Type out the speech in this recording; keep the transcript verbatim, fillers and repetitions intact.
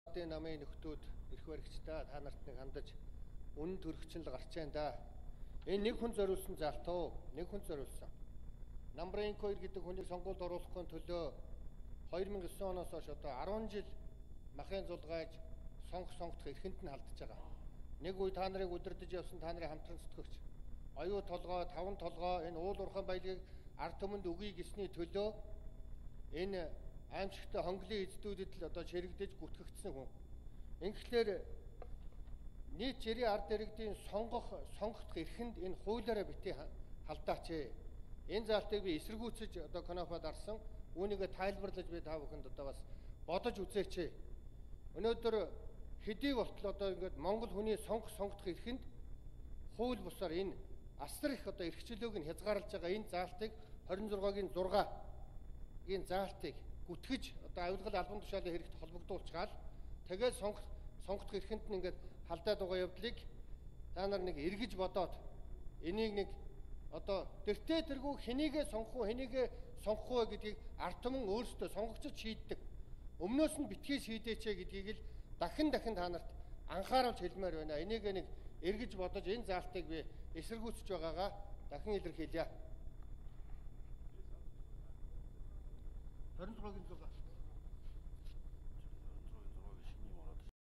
Намын нөхдүүд эрх баригчдаа та нарт нэг хандаж үнэн төрөгчл гарч байна да. Энэ нэг хүн зориулсан залтуу, нэг хүн зориулсан. Намбрын хоёр гэдэг хүнийг сонгуульд оруулахын төлөө хоёр мянга и девь оноос хойш одоо арван жил махын зулгайж сонгох сонгох эрхэнд нь халдж байгаа. Нэг үе та нарыг удирдах явсан та нарын хамтран зүтгэгч. Оюу толгой, таван толгой энэ уул уурхайн баялагийг ард түмэнд өгье гэсний төлөө энэ аимшигтай хонглын эздүүдэд л одоо чирэгдэж гүтгэгдсэн хүн. Ингээхээр нийт жирийн ард иргэдийн сонгох сонгох эрхэнд энэ хуулиараа битгий халдаач. Энэ залтыг би эсэргүүцэж одоо Конопод арсан үүнийг тайлбарлаж би та бүхэнд одоо бас бодож үзээч. Өнөөдөр хэдий болтол одоо ингээд Монгол хүний сонгох сонгох эрхэнд хууль бусаар энэ асар их одоо эрхчлөөг нь хязгаарлаж байгаа энэ заалтыг хорин зургагийн зураг энэ заалтыг гүтгэж одоо авилгал албан тушаалын хэрэгт холбогдуулчгаал тэгээд сонгох сонгох эрхэнд нь ингээд халдаад байгаа явдлыг та нар нэг эргэж бодоод энийг нэг одоо тэртээ тэргүй хэнийгээ сонгох уу хэнийгээ сонгох уу гэдгийг ард түмэн өөрсдөө сонгогчд шийддэг. Өмнөөс нь битгий шийдээч гэдгийг л дахин дахин та нарт анхааруулж хэлмээр байна. Энийг нэг эргэж бодож энэ заалтыг би эсэргүүцэж байгаагаа дахин илэрхийлье. хорин зургийн зураг